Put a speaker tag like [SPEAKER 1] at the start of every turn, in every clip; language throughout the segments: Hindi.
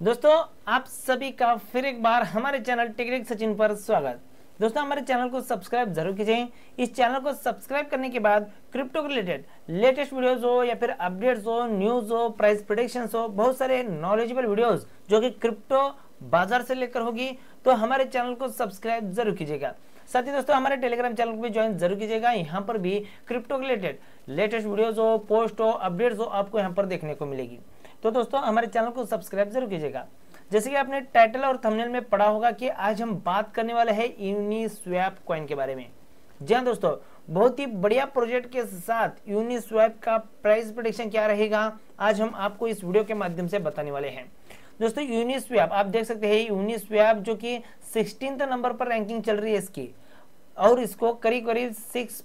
[SPEAKER 1] दोस्तों आप सभी का फिर एक बार हमारे चैनल टेक्निक सचिन पर स्वागत। दोस्तों हमारे चैनल को सब्सक्राइब जरूर कीजिए। इस चैनल को सब्सक्राइब करने के बाद क्रिप्टो के रिलेटेड लेटेस्ट वीडियोस हो या फिर अपडेट्स हो, न्यूज हो, प्राइस प्रेडिक्शंस हो, बहुत सारे नॉलेजेबल वीडियोस जो कि क्रिप्टो बाजार से लेकर होगी, तो हमारे चैनल को सब्सक्राइब जरूर कीजिएगा। साथ ही दोस्तों हमारे टेलीग्राम चैनल को भी ज्वाइन जरूर कीजिएगा। यहाँ पर भी क्रिप्टो के रिलेटेड लेटेस्ट वीडियोस हो, पोस्ट हो, अपडेट्स हो, आपको यहाँ पर देखने को मिलेगी। तो दोस्तों हमारे चैनल को सब्सक्राइब जरूर कीजिएगा। जैसे कि आपने टाइटल और थंबनेल में पढ़ा होगा कि आज हम बात करने वाले हैं यूनिस्वैप कॉइन के बारे में। जी हाँ दोस्तों, बहुत ही बढ़िया प्रोजेक्ट के साथ यूनिस्वैप का प्राइस प्रेडिक्शन क्या रहेगा, आज हम आपको इस वीडियो के माध्यम से बताने वाले हैं। दोस्तों यूनिस्वैप आप देख सकते हैं, यूनिस्वैप जो कि 16वें नंबर पर रैंकिंग चल रही है इसकी, और इसको करीब करीब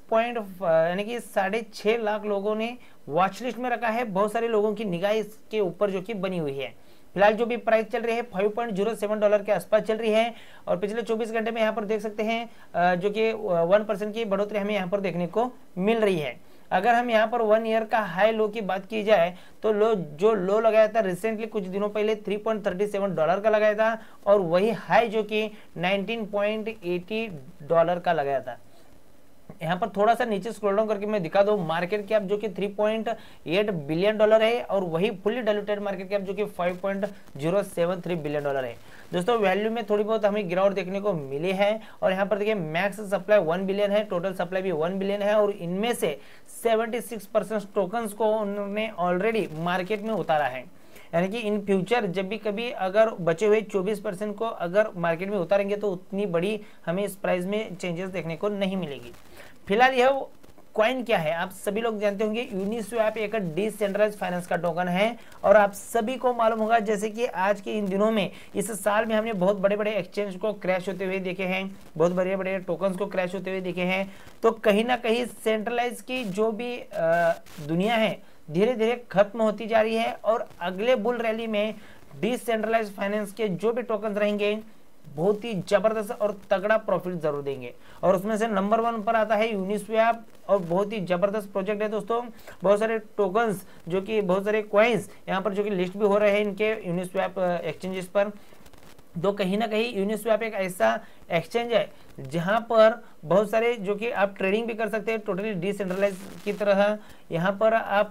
[SPEAKER 1] 6.6 लाख लोगों ने वॉच लिस्ट में रखा है। बहुत सारे लोगों की निगाह इसके ऊपर जो कि बनी हुई है। फिलहाल जो भी प्राइस चल रही है $5.07 के आसपास चल रही है, और पिछले 24 घंटे में यहाँ पर देख सकते हैं जो कि 1% की बढ़ोतरी हमें यहाँ पर देखने को मिल रही है। अगर हम यहाँ पर 1 ईयर का हाई लो की बात की जाए तो जो लो लगाया था रिसेंटली कुछ दिनों पहले $3.37 का लगाया था, और वही हाई जो कि $19.80 का लगाया था। यहाँ पर थोड़ा सा नीचे स्क्रॉल डाउन करके मैं दिखा दूं, मार्केट कैप जो कि $3.8 बिलियन है, और वही फुली डाइल्यूटेड मार्केट कैप जो कि $5.073 बिलियन है। दोस्तों वैल्यू में थोड़ी बहुत हमें गिरावट देखने को मिली है, और यहाँ पर देखिए मैक्स सप्लाई 1 बिलियन है, टोटल सप्लाई भी 1 बिलियन है, और इनमें से 76% टोकन्स को उन्होंने ऑलरेडी मार्केट में उतारा है। यानी कि इन फ्यूचर जब भी कभी अगर बचे हुए 24% को अगर मार्केट में उतारेंगे तो उतनी बड़ी हमें इस प्राइस में चेंजेस देखने को नहीं मिलेगी। फिलहाल यह कॉइन क्या है आप सभी लोग जानते होंगे। यूनिस्वैप एक डिसेंट्रलाइज्ड फाइनेंस का टोकन है, और आप सभी को मालूम होगा जैसे कि आज के इन दिनों में इस साल में हमने बहुत बड़े बड़े एक्सचेंज को क्रैश होते हुए देखे हैं, बहुत बड़े बड़े टोकन्स को क्रैश होते हुए देखे हैं। तो कहीं ना कहीं सेंट्रलाइज की जो भी दुनिया है धीरे धीरे खत्म होती जा रही है, और अगले बुल रैली में डिसेंट्रलाइज्ड फाइनेंस के जो भी टोकन्स रहेंगे बहुत ही जबरदस्त और तगड़ा प्रॉफिट जरूर देंगे, और उसमें से नंबर 1 पर आता है यूनिस्वैप, और बहुत ही जबरदस्त प्रोजेक्ट है दोस्तों। बहुत सारे टोकन्स जो कि बहुत सारे कॉइन्स यहाँ पर जो कि लिस्ट भी हो रहे हैं इनके यूनिस्वैप एक्सचेंजेस पर। तो कहीं ना कहीं यूनिस्वैप एक ऐसा एक्सचेंज है जहां पर बहुत सारे जो कि आप ट्रेडिंग भी कर सकते हैं टोटली डिसेंट्रलाइज की तरह। यहाँ पर आप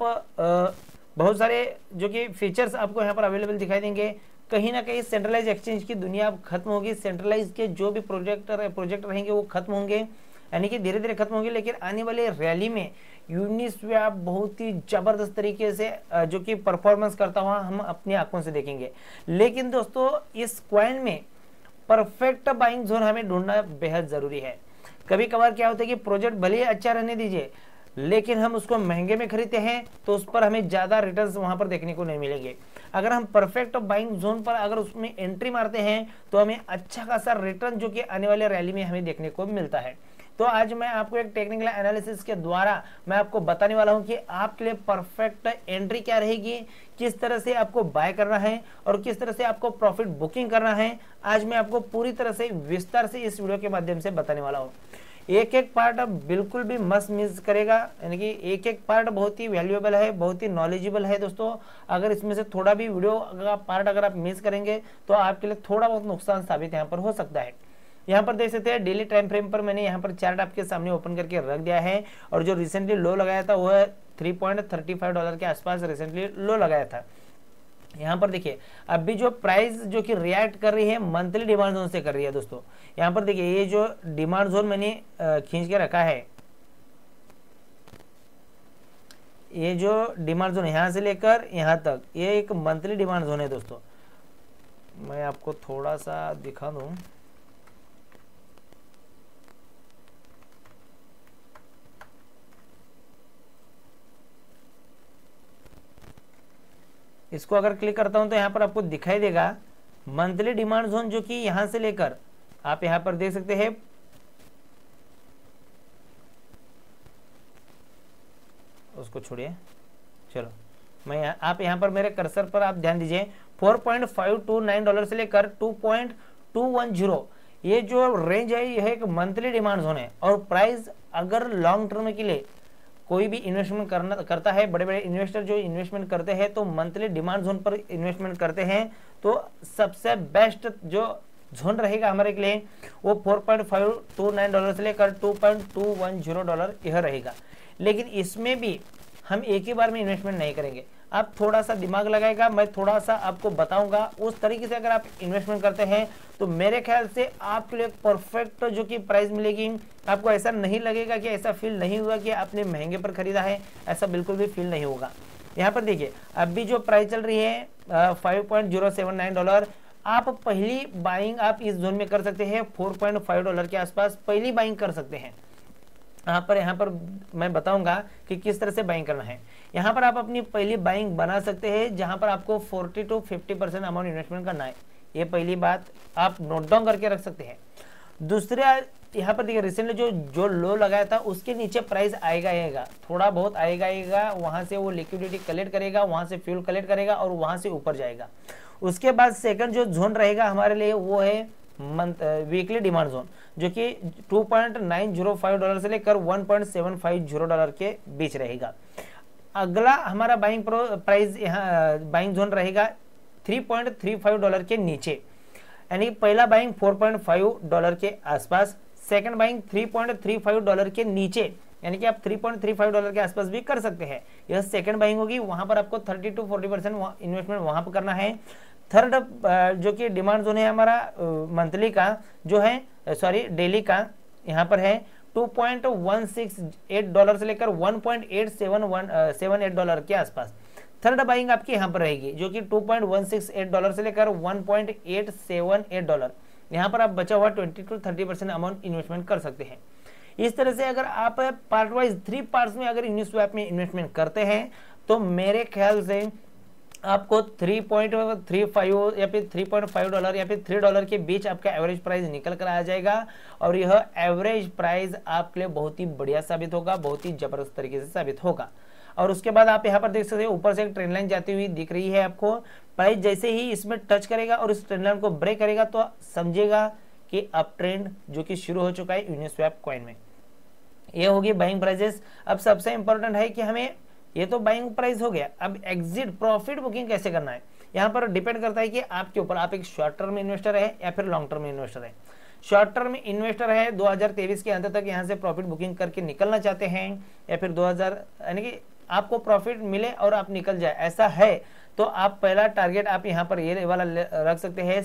[SPEAKER 1] बहुत सारे जो कि फीचर्स आपको यहाँ पर अवेलेबल दिखाई देंगे। कहीं ना कहीं सेंट्रलाइज एक्सचेंज की दुनिया अब खत्म होगी, सेंट्रलाइज के जो भी प्रोजेक्ट रहेंगे वो खत्म होंगे, यानी कि धीरे धीरे खत्म होंगे। लेकिन आने वाले रैली में यूनिस्वैप बहुत ही जबरदस्त तरीके से जो कि परफॉर्मेंस करता हुआ हम अपनी आंखों से देखेंगे। लेकिन दोस्तों इस कॉइन में परफेक्ट बाइंग जोन हमें ढूंढना बेहद जरूरी है। कभी कभार क्या होता है कि प्रोजेक्ट भले ही अच्छा रहने दीजिए, लेकिन हम उसको महंगे में खरीदते हैं तो उस पर हमें ज्यादा रिटर्न्स वहां पर देखने को नहीं मिलेंगे। अगर हम परफेक्ट बाइंग जोन पर अगर उसमें एंट्री मारते हैं तो हमें अच्छा खासा रिटर्न जो कि आने वाले रैली में हमें देखने को मिलता है। तो आज मैं आपको एक टेक्निकल एनालिसिस के द्वारा मैं आपको बताने वाला हूं कि आपके लिए परफेक्ट एंट्री क्या रहेगी, किस तरह से आपको बाय करना है, और किस तरह से आपको प्रॉफिट बुकिंग करना है। आज मैं आपको पूरी तरह से विस्तार से इस वीडियो के माध्यम से बताने वाला हूँ। एक एक पार्ट अब बिल्कुल भी मस्त मिस करेगा, यानी कि एक एक पार्ट बहुत ही वैल्यूएबल है, बहुत ही नॉलेजेबल है दोस्तों। अगर इसमें से थोड़ा भी वीडियो पार्ट अगर आप मिस करेंगे तो आपके लिए थोड़ा बहुत नुकसान साबित यहाँ पर हो सकता है। यहाँ पर देख सकते हैं डेली टाइम फ्रेम पर मैंने यहाँ पर चार्ट आपके सामने ओपन करके रख दिया है, और जो रिसेंटली लो लगाया था वह $3.35 के आसपास रिसेंटली लो लगाया था। यहाँ पर देखिए अभी जो प्राइस जो कि रिएक्ट कर रही है मंथली डिमांड जोन से कर रही है दोस्तों। यहाँ पर देखिए ये जो डिमांड जोन मैंने खींच के रखा है, ये जो डिमांड जोन यहाँ से लेकर यहाँ तक ये एक मंथली डिमांड जोन है दोस्तों। मैं आपको थोड़ा सा दिखा दूं, इसको अगर क्लिक करता हूं तो यहाँ पर आपको दिखाई देगा मंथली डिमांड जोन जो कि यहां से लेकर आप यहाँ पर देख सकते हैं, उसको छोड़िए, चलो मैं आप यहाँ पर मेरे कर्सर पर आप ध्यान दीजिए $4.529 से लेकर 2.210 ये जो रेंज है यह एक मंथली डिमांड जोन है, और प्राइस अगर लॉन्ग टर्म के लिए कोई भी इन्वेस्टमेंट करता है, बड़े बड़े इन्वेस्टर जो इन्वेस्टमेंट करते हैं तो मंथली डिमांड जोन पर इन्वेस्टमेंट करते हैं, तो सबसे बेस्ट जो जोन रहेगा हमारे के लिए वो $4.529 से लेकर $2.210 यह रहेगा। लेकिन इसमें भी हम एक ही बार में इन्वेस्टमेंट नहीं करेंगे, आप थोड़ा सा दिमाग लगाएगा, मैं थोड़ा सा आपको बताऊंगा, उस तरीके से अगर आप इन्वेस्टमेंट करते हैं तो मेरे ख्याल से आपके लिए परफेक्ट जो कि प्राइस मिलेगी। आपको ऐसा नहीं लगेगा कि ऐसा फील नहीं हुआ कि आपने महंगे पर खरीदा है, ऐसा बिल्कुल भी फील नहीं होगा। यहाँ पर देखिए अभी जो प्राइस चल रही है $5.079, आप पहली बाइंग आप इस जोन में कर सकते हैं $4.5 के आसपास पहली बाइंग कर सकते हैं। यहाँ पर मैं बताऊंगा कि किस तरह से बाइंग करना है। यहाँ पर आप अपनी पहली बाइंग बना सकते हैं जहां पर आपको 40 to 50% अमाउंट इन्वेस्टमेंट करना है। ये पहली बात आप नोट डाउन करके रख सकते हैं। दूसरा यहाँ पर देखिए रिसेंटली जो लो लगाया था उसके नीचे प्राइस आएगा, थोड़ा बहुत आएगा, वहां से वो लिक्विडिटी कलेक्ट करेगा, वहां से फ्यूल कलेक्ट करेगा और वहां से ऊपर जाएगा। उसके बाद सेकंड जो जोन रहेगा हमारे लिए वो है वीकली डिमांड जोन, जो कि $2.905 से लेकर $1.750 के बीच रहेगा। अगला हमारा बाइंग प्राइस यहाँ बाइंग जोन रहेगा $3.35 के नीचे, यानी पहला बाइंग $4.5 के आसपास, सेकंड बाइंग $3.35 के नीचे, यानी कि आप $3.35 के आसपास भी कर सकते हैं। यह सेकंड बाइंग होगी, वहां पर आपको 30 to 40% इन्वेस्टमेंट वहां पर करना है। थर्ड जो कि डिमांड जोन है हमारा मंथली का जो है डेली का, यहाँ पर है $2.168 से लेकर $1.878 के आसपास। थर्ड बाइंग आपकी यहाँ पर रहेगी जो कि $2.168 से लेकर $1.878। यहाँ पर आप बचा हुआ 20 to 30% अमाउंट इन्वेस्टमेंट कर सकते हैं। इस तरह से अगर आप पार्ट वाइज 3 पार्ट्स में अगर यूनिस्वैप में इन्वेस्टमेंट करते हैं तो मेरे ख्याल से आपको 3.35 या फिर $3.5 या फिर $3 के बीच आपका एवरेज प्राइस निकल कर आ जाएगा। और यह एवरेज प्राइस आपके लिए बहुत ही बढ़िया साबित होगा, बहुत ही जबरदस्त तरीके से साबित होगा। और उसके बाद आप यहाँ पर देख सकते हैं ऊपर से एक ट्रेंड लाइन जाती हुई दिख रही है आपको। प्राइस जैसे ही इसमें टच करेगा और इस ट्रेंड लाइन को ब्रेक करेगा तो समझिएगा कि अप ट्रेंड जो कि शुरू हो चुका है यूनिस्वैप कॉइन में। ये होगी बाइंग प्राइजेस। अब सबसे इंपॉर्टेंट है कि हमें ये तो बाइंग प्राइस हो गया, अब एग्जिट प्रॉफिट बुकिंग कैसे करना है। यहाँ पर डिपेंड करता है कि आपके ऊपर, आप एक शॉर्ट टर्म इन्वेस्टर है या फिर लॉन्ग टर्म इन्वेस्टर है। शॉर्ट टर्म इन्वेस्टर है 2023 के अंत तक यहाँ से प्रॉफिट बुकिंग करके निकलना चाहते हैं, या फिर 2000 यानी कि आपको प्रॉफिट मिले और आप निकल जाए, ऐसा है तो आप पहला टारगेट आप यहाँ पर ये वाला रख सकते हैं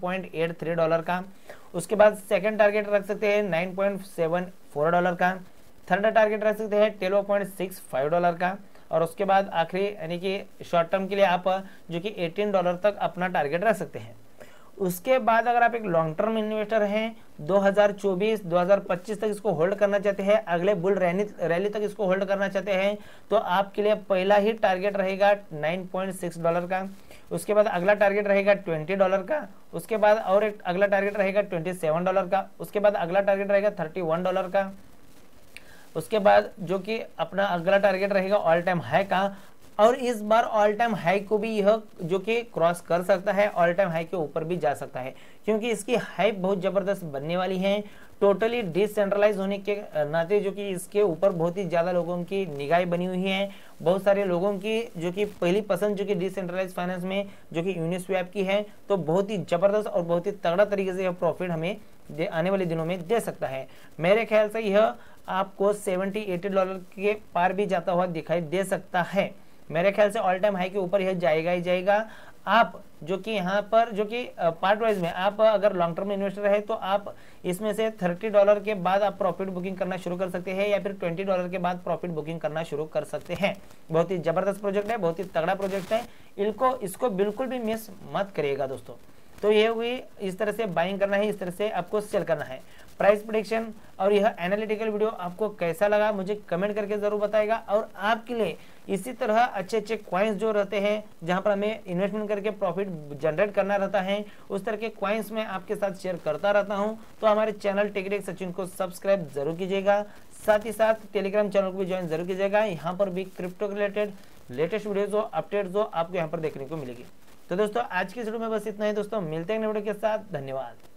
[SPEAKER 1] $7.83 का। उसके बाद सेकंड टारगेट रख सकते हैं $9.74 का। थर्ड टारगेट रख सकते हैं $12.65 का। और उसके बाद आखिरी यानी कि शॉर्ट टर्म के लिए आप जो कि $18 तक अपना टारगेट रख सकते हैं। उसके बाद अगर आप एक लॉन्ग टर्म इन्वेस्टर हैं 2024-2025 तक इसको होल्ड करना चाहते हैं, अगले बुल रैली तक इसको होल्ड करना चाहते हैं, तो आपके लिए पहला ही टारगेट रहेगा $9.6 का। उसके बाद अगला टारगेट रहेगा $20 का। उसके बाद और एक अगला टारगेट रहेगा $27 का। उसके बाद अगला टारगेट रहेगा $31 का। उसके बाद जो कि अपना अगला टारगेट रहेगा ऑल टाइम हाई का, और इस बार ऑल टाइम हाई को भी यह जो कि क्रॉस कर सकता है, ऑल टाइम हाई के ऊपर भी जा सकता है, क्योंकि इसकी हाइप बहुत जबरदस्त बनने वाली है। टोटली डिसेंट्रलाइज होने के नाते जो कि इसके ऊपर बहुत ही ज्यादा लोगों की निगाह बनी हुई है, बहुत सारे लोगों की जो कि पहली पसंद जो कि डिसेंट्रलाइज फाइनेंस में जो कि यूनिस्वैप की है, तो बहुत ही जबरदस्त और बहुत ही तगड़ा तरीके से यह प्रॉफिट हमें आने वाले दिनों में दे सकता है। मेरे ख्याल से यह आपको $70-80 के पार भी जाता हुआ दिखाई दे सकता है। मेरे ख्याल से ऑल टाइम हाई के ऊपर यह जाएगा ही जाएगा। आप जो कि यहाँ पर जो कि पार्ट वाइज में आप अगर लॉन्ग टर्म इन्वेस्टर है तो आप इसमें से $30 के बाद आप प्रॉफिट बुकिंग करना शुरू कर सकते हैं, या फिर $20 के बाद प्रॉफिट बुकिंग करना शुरू कर सकते हैं। बहुत ही जबरदस्त प्रोजेक्ट है, बहुत ही तगड़ा प्रोजेक्ट है, इसको बिल्कुल भी मिस मत करिएगा दोस्तों। तो ये हुई इस तरह से बाइंग करना है, इस तरह से आपको सेल करना है। प्राइस प्रेडिक्शन और यह एनालिटिकल वीडियो आपको कैसा लगा मुझे कमेंट करके जरूर बताएगा। और आपके लिए इसी तरह अच्छे अच्छे कॉइन्स जो रहते हैं जहां पर हमें इन्वेस्टमेंट करके प्रॉफिट जनरेट करना रहता है, उस तरह के कॉइन्स मैं आपके साथ शेयर करता रहता हूं। तो हमारे चैनल टेक्निक सचिन को सब्सक्राइब जरूर कीजिएगा, साथ ही साथ टेलीग्राम चैनल को भी ज्वाइन जरूर कीजिएगा। यहाँ पर भी क्रिप्टो के रिलेटेड लेटेस्ट वीडियोज अपडेट जो आपको यहाँ पर देखने को मिलेगी। तो दोस्तों आज की वीडियो में बस इतना ही दोस्तों, मिलते हैं नए वीडियो के साथ। धन्यवाद।